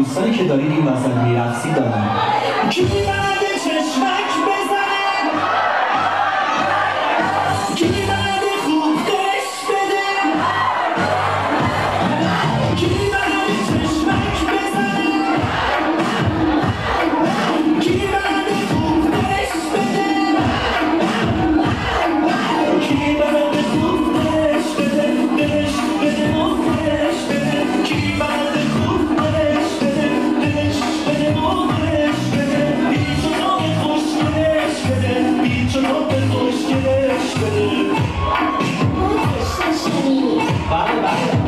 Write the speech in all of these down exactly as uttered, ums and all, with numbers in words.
دوستانی که دارید این وسط میرقصید دارن کی بعد چشمک بزنه، کی بعد خوب دش بده، کی بعد چشمک بزنه، کی بعد خوب دش بده، کی بعد خوب دش بده، دش بده دش بده، کی بعد خوب دش بده، دش بده دش بده، بیچ و نام خوشگلش بده، بیچ و نام خوشگلش بده. بله بله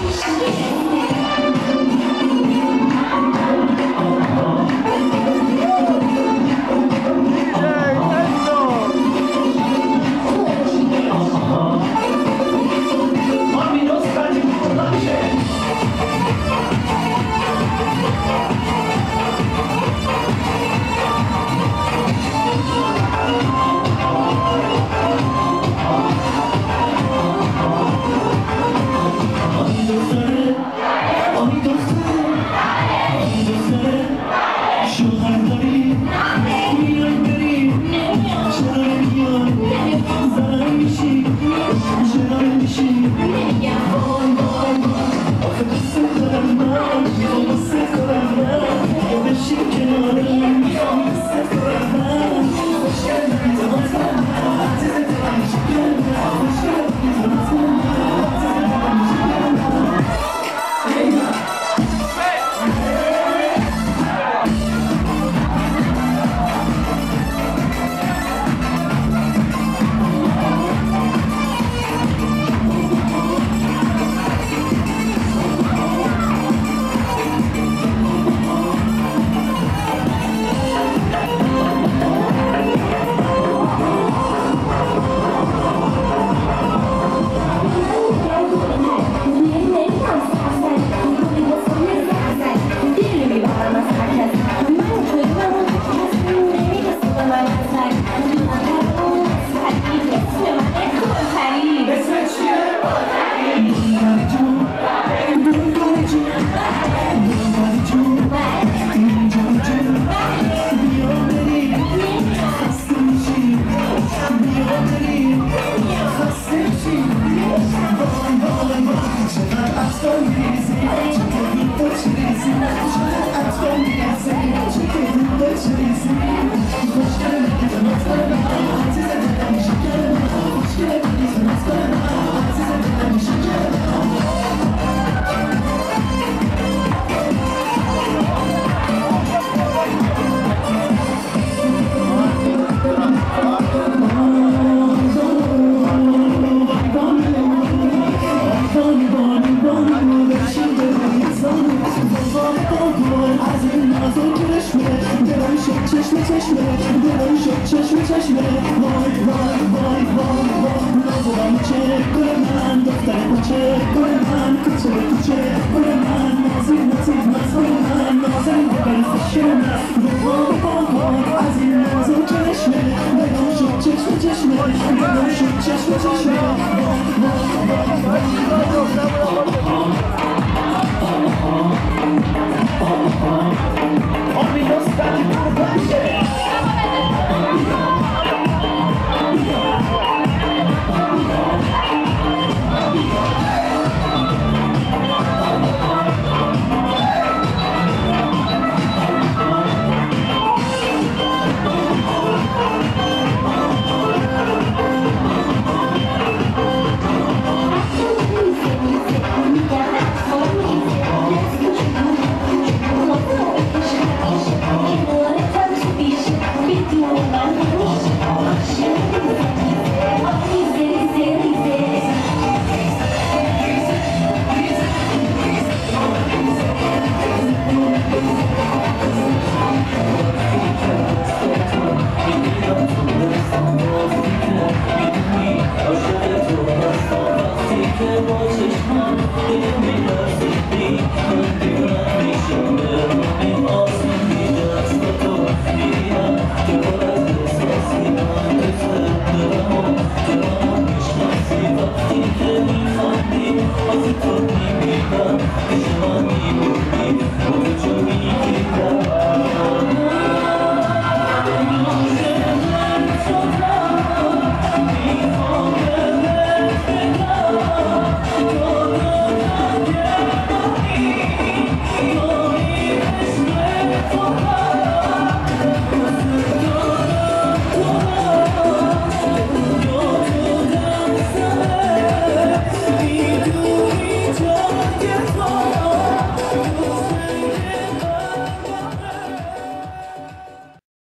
چشم چشمه دلم شد چشم چشمه وای وای وای وای وای نازم چه گل من دختر کوچه گل من کوچه کوچه گل من نازی نازی نازی من نازم دل خوشم وای وای وای از این نازم چشمه دلم شد چشم چشمه دلم شد چشم چشمه